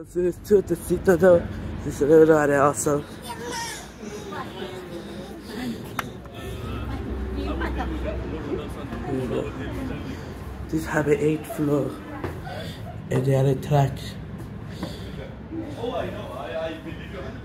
There's two at the seat though. This is a little bit also. Here we go. This have an 8th floor. And they are a track. Oh, I know. I believe you 100%.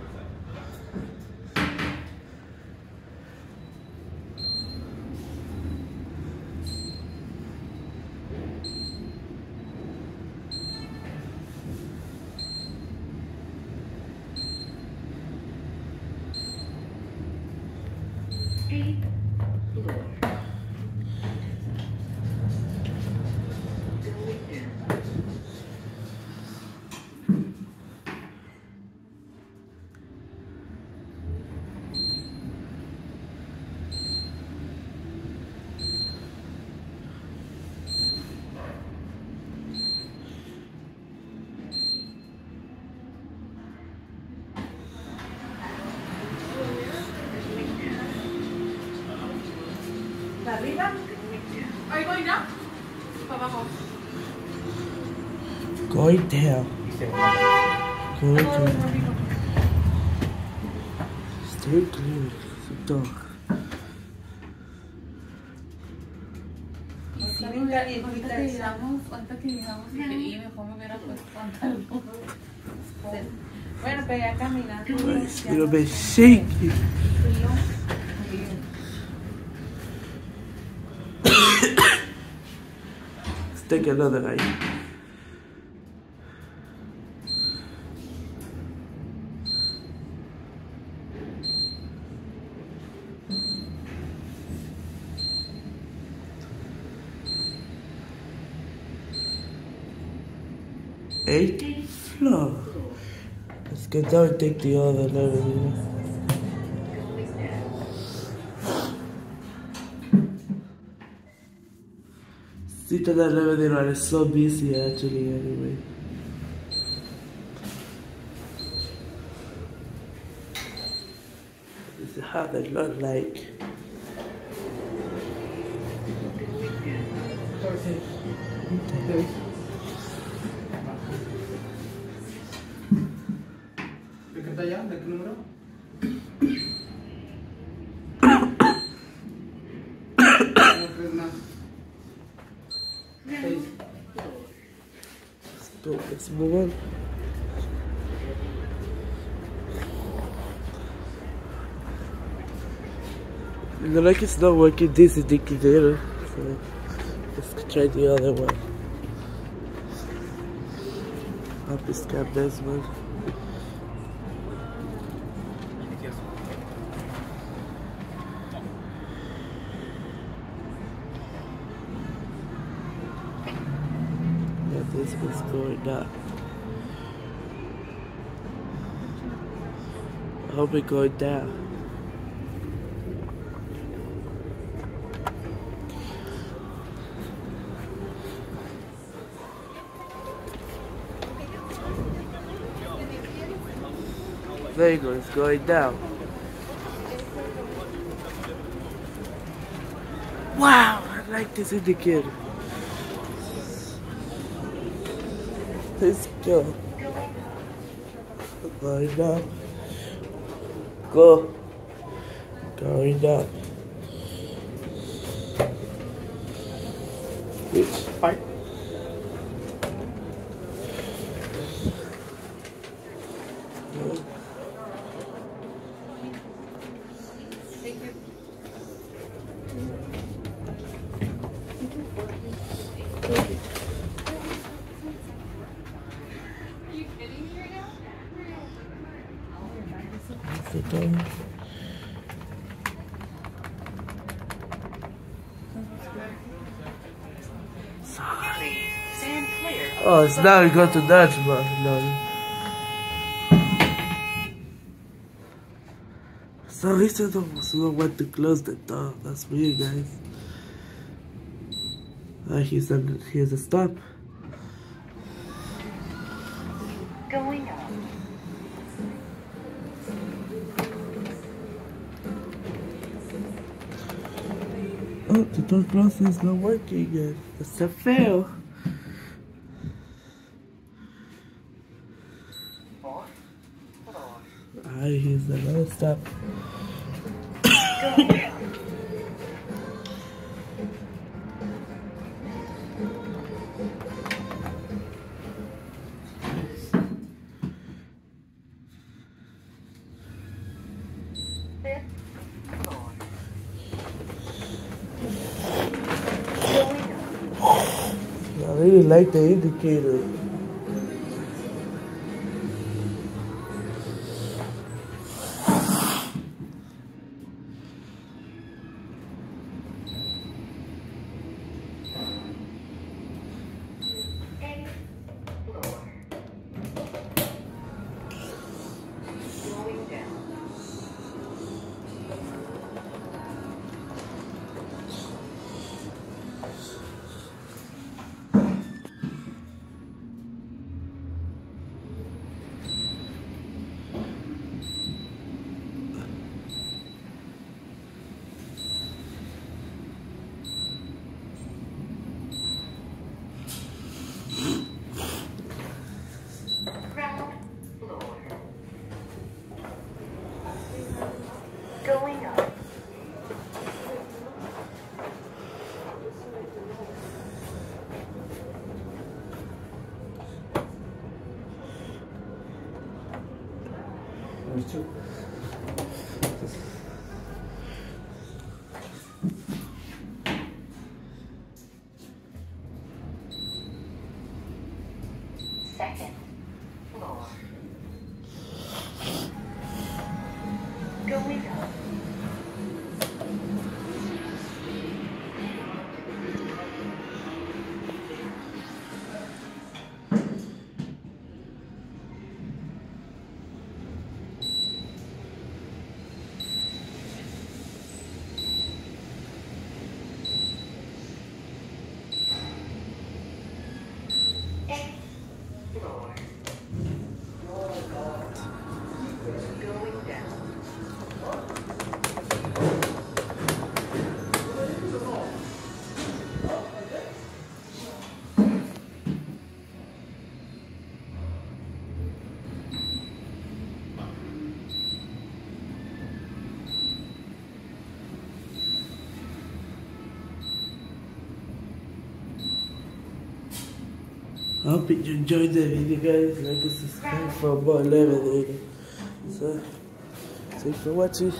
¿Arriba? Are you going down? Para abajo. Going down. Going down. Stay clear. Dog. Ahorita que llegamos y mejor me hubiera puesto pantalón. Bueno, pero ya caminando. It's a little bit shaky. Let's take another ride. Eighth floor. Let's get down and take the other level. See to that level there is so busy actually anyway. This is how they look like. ¿De qué talla? ¿De qué número? Let's move on. Like it's not working, this is the indicator. So let's try the other one. Hope it's got this one. This was going up. I hope it goes down. There you go, it's going down. Wow, I like this indicator. Let's go. Going up. Go. Going up. Which? Five. Sorry. Stand clear. Oh, it's now we go to Dutch, but no. Sorry, said I was not want to close the door. That's weird, guys. Here's a stop. Going up. Oh, the door closer is not working yet. It's a fail. here's the last stop. Going up. Fifth floor. Going up. I really like the indicator. Eighth floor. Going down. Ground floor. Going up. There's two. Second floor. Going up. Eighth floor. Going down. I hope you enjoyed the video, guys. Like and subscribe for more 11. So, thanks for watching.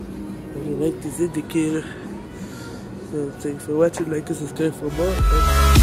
If you like this indicator, so thanks for watching. Like and subscribe for more.